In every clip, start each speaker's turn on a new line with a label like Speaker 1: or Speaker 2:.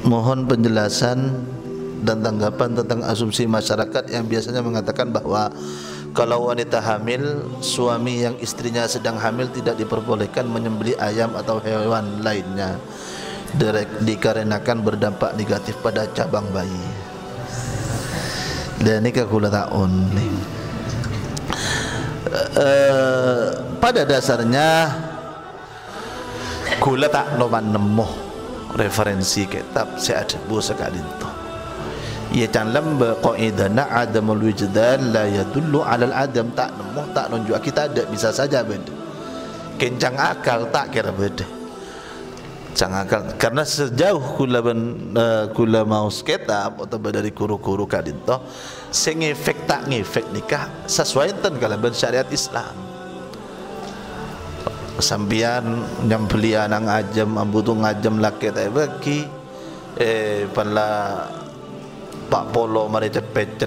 Speaker 1: mohon penjelasan dan tanggapan tentang asumsi masyarakat yang biasanya mengatakan bahwa kalau wanita hamil, suami yang istrinya sedang hamil tidak diperbolehkan menyembelih ayam atau hewan lainnya dikarenakan berdampak negatif pada cabang bayi. Dan ini kekula taun ni. Pada dasarnya kula tak noman nemu referensi kitab seadebu sekali itu. Ia dalam qaidana adamul wijdan la yadullu alal adam, tak nemu tak nunjuk kita ada, bisa saja beda. Kencang akal tak kira beda. Kencang akal karena sejauh kula mau kitab atau dari guru-guru kadinto sing efek tak ngefek nikah sesuai enten kalaban syariat Islam. Sambian nyambeli anak ngajam ambutu ngajam laki tak bagi pala Pak Polo mari cepet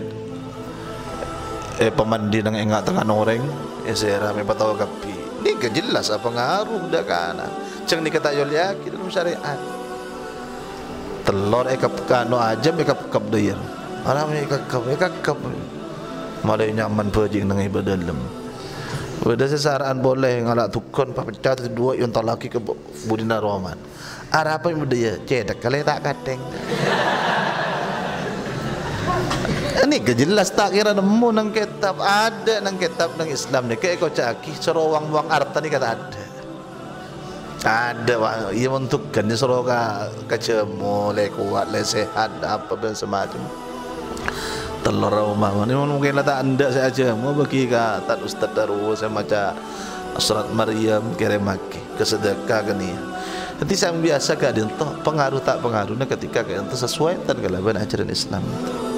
Speaker 1: pemandi nang enggak tengah noreng saya rame patau kapi ni kejelas apa ngaruh dah kana ceng ni kata yol yakin dalam syariat telur kano ajam kap dia orang ni kap malai nyaman pejing nang ibadah dalam beda sesaraan boleh ngalak tukon pecah dua yang talaki ke budina roman arah apa yang dia cedak kalau tak kadeng. Ini kejelas tak kira nemu nang kitab ada nang kitab nang Islam ni kayak kau caki serowang buang arta ni kata ada wah ia menentukan ni seroga kecemu le kuat le sehat apa dan semacam telur rumah ni mungkin lah tak anda saja mau bagi kata Ustaz Daru saya baca surat Maryam kirim maki kesedekah kan ni. Nanti saya biasa keadaan pengaruh tak pengaruhnya ketika keadaan sesuai dan kelaban ajaran Islam.